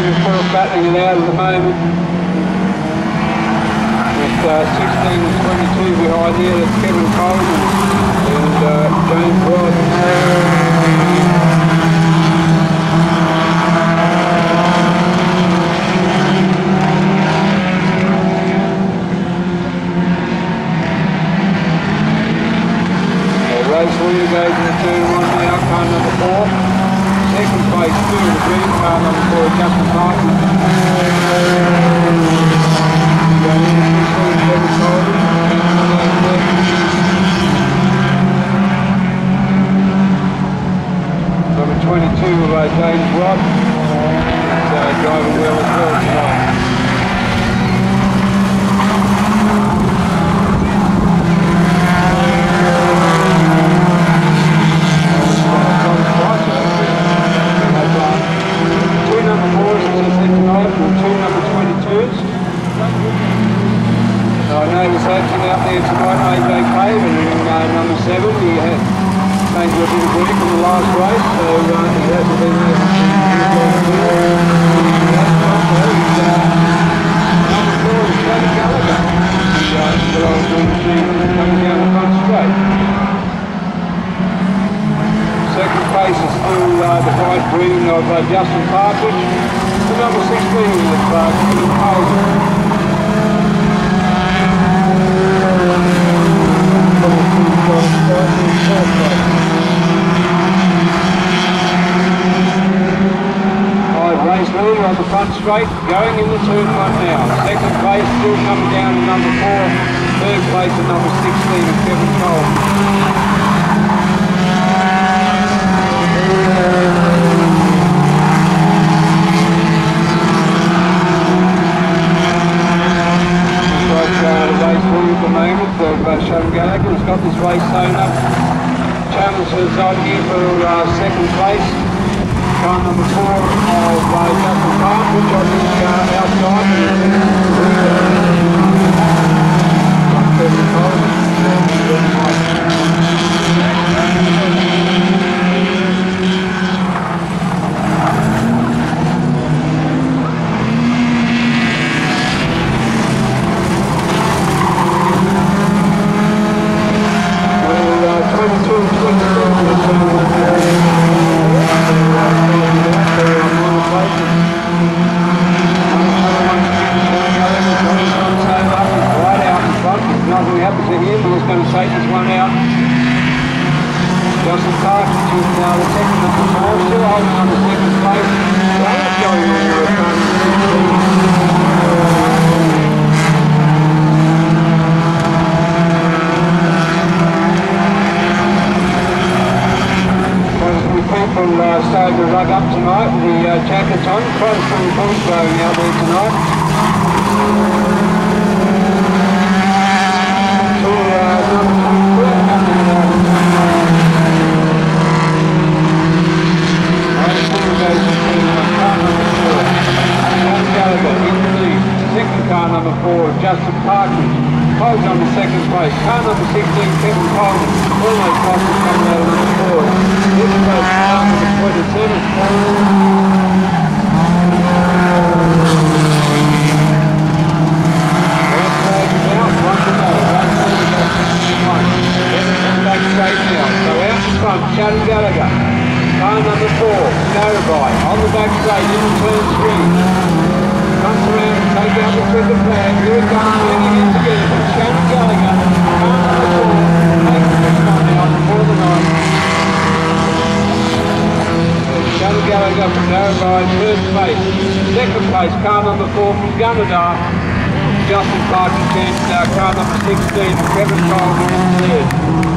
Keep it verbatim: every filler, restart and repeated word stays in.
we're sort of battling it out at the moment. With uh, sixteen and twenty-two behind here, that's Kevin Coleman and uh, James Rod. Race leader goes in the turn one now, car number four. Second place, two in the green, car number four, Justin Martin. Number twenty-two, uh, James Rod. He's uh, driving well as well tonight. I know there's action out there tonight, A J Cave, and uh, number seven, he had changed a bit of work in the last race, so uh, he hasn't been able to do it. Number four is Tony Gallagher, that I was going to see coming down the front straight. Second place is still uh, the white green of uh, Justin Partridge, and number sixteen is uh, Kevin Coleman. Race leader on the front straight, going in the turn one now. Second place still coming down to number four. Third place at number sixteen is Kevin Cole. At the moment of uh, Sharon Gallagher has got this race sewn up. Chalmers is on here for uh, second place. Car number four of uh, Justin Partridge, I think uh, outside. Starting to rug up tonight with the uh, jackets on, quite a strong bull blowing out there tonight. So, uh, number twenty-four coming out. I think it goes between car number four, John Gallagher in the lead. Second car number four, Justin Partridge. Holds on the second place. Car number sixteen, Kevin Coleman. Almost lost it coming out of number four. This goes car number twenty-seven. Sharon Gallagher, car number four, Narrabri, on the back straight, in the turn three. Comes around and takes out the second flag. Here it comes, moving in together from Sharon Gallagher, car number four, takes the next one out before the night. Sharon Gallagher from Narrabri, first place. Second place, car number four from Gunnedah, Justin Partridge, and uh, car number sixteen, Kevin Coleman in third.